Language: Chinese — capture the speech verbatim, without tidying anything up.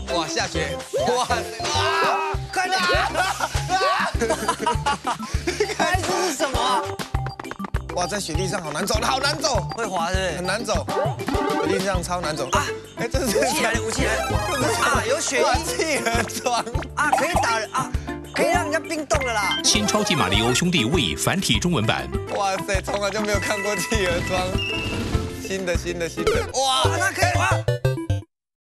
哇，下雪！哇哇！ 快点！开这是什么？ 哇，在雪地上好难走，好难走， 会滑是不是？ 很难走，雪地上超难走啊！哎，这是武器来了，武器来了！啊，有雪衣， 企鹅装啊，可以打人啊，可以让人家冰冻了啦！ 新超级马里奥兄弟 Wii 繁体中文版。 哇塞，从来就没有看过企鹅装，新的新的新的，哇， 那可以滑。